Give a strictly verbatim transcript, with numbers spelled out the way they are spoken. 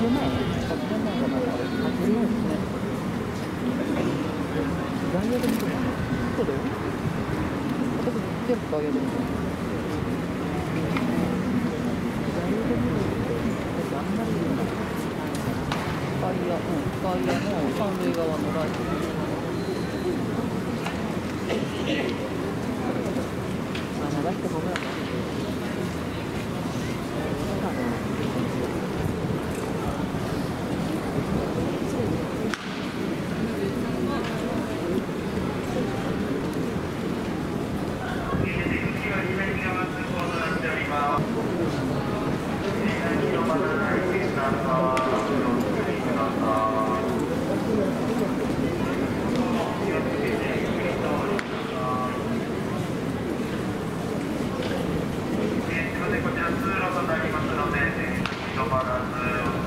出ない。出ないがまだ。あ、出ないですね。ダイヤで見てる。そうだよ。私、全部ダイヤで見てる。ダイヤで見るって、あんまり言うな。外野、うん、外野の三塁側のライト。あ、流してホームランだ。 こちら通路となりますので、一度まだ